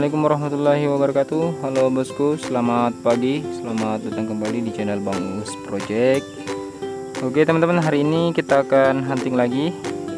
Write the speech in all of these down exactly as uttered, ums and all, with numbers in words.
Assalamualaikum warahmatullahi wabarakatuh. Halo bosku, selamat pagi, selamat datang kembali di channel Bang Uus Project. Oke teman-teman, hari ini kita akan hunting lagi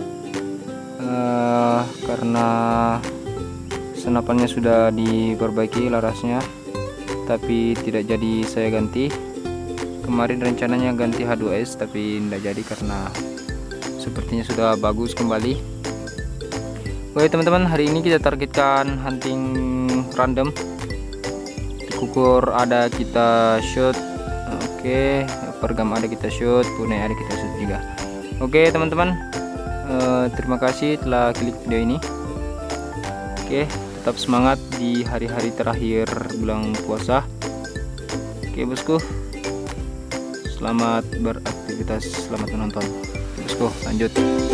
uh, karena senapannya sudah diperbaiki larasnya, tapi tidak jadi saya ganti. Kemarin rencananya ganti H dua S tapi tidak jadi karena sepertinya sudah bagus kembali. Oke teman-teman, hari ini kita targetkan hunting random. Kukur ada kita shoot. Oke, pergam ada kita shoot, punai ada kita shoot juga. Oke teman-teman, eh, terima kasih telah klik video ini. Oke, tetap semangat di hari-hari terakhir bulan puasa. Oke bosku, selamat beraktivitas, selamat menonton. Bosku, lanjut.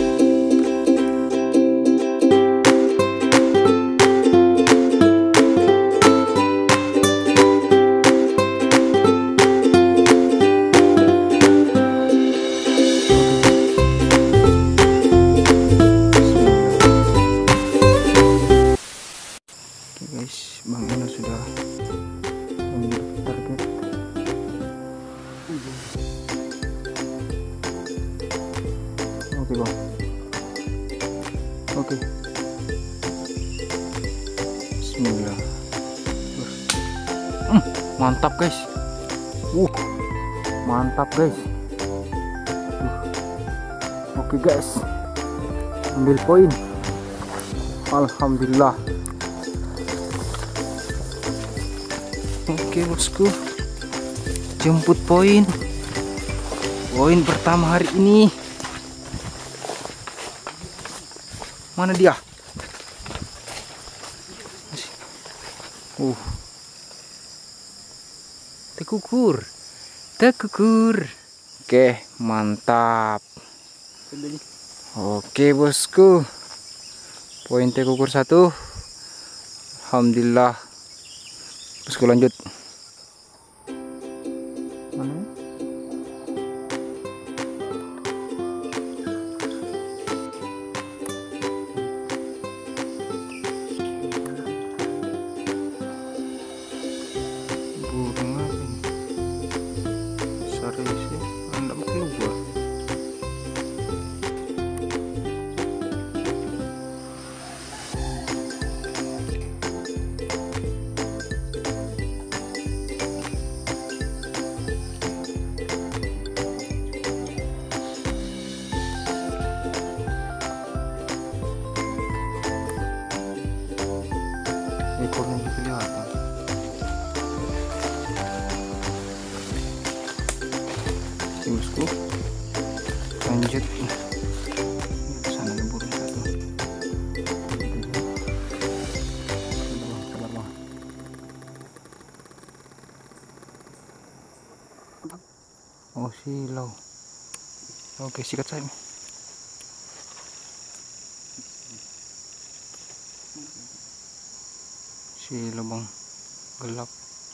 Guys, Bang Ina sudah mengambil target. Oke bang, oke. Bismillah. Hmm, mantap guys. Uh, mantap guys. Uh. Oke guys, ambil poin. Alhamdulillah. Oke bosku, jemput poin poin pertama hari ini. Mana dia? Uh, tekukur, tekukur. Oke, mantap. Oke bosku, poin tekukur satu. Alhamdulillah. Bosku, lanjut. Mana? Burung apa ini? Sorry sih, anda mau keluar. Ekornya kelihatan. Bosku, lanjut. Sana ada burung satu. Oh silau. Oke, sikat saya. Silau bang, gelap.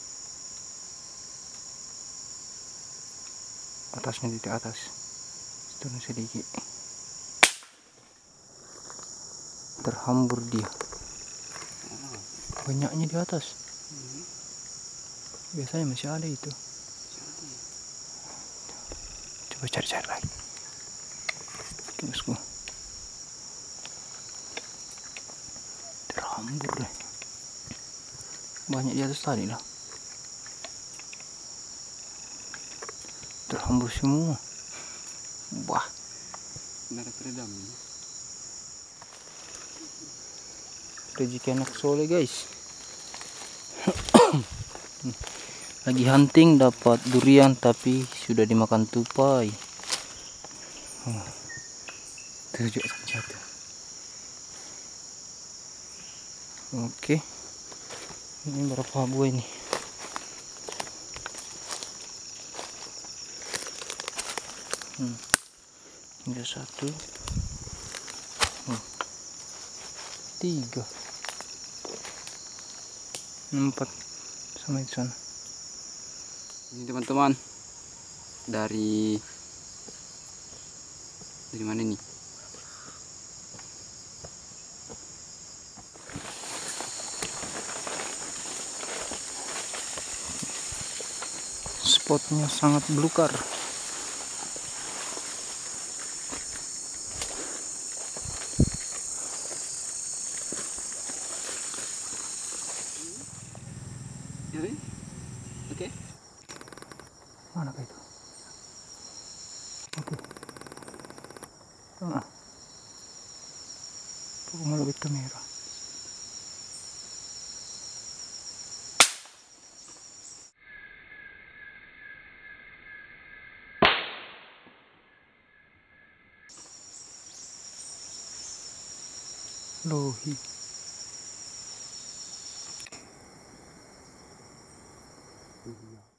Atasnya titik atas, turun sedikit, terhambur dia. Banyaknya di atas, biasanya masih ada itu. Coba cari-cari lagi. Oke bosku, terhambur deh, banyak di atas tadi lah. Terhambur semua. Wah, benar teredam. rezeki anak soleh guys. Lagi hunting dapat durian tapi sudah dimakan tupai. Oh, tujuh sama satu. Oke, ini berapa buah ini? Hmm. Ada satu, oh, tiga, empat sama di sana. Ini teman-teman, dari dari mana nih? spotnya sangat belukar. Oke. Manakah itu? Oke. Ah. Aku melebit kamera. Lohi. Iya.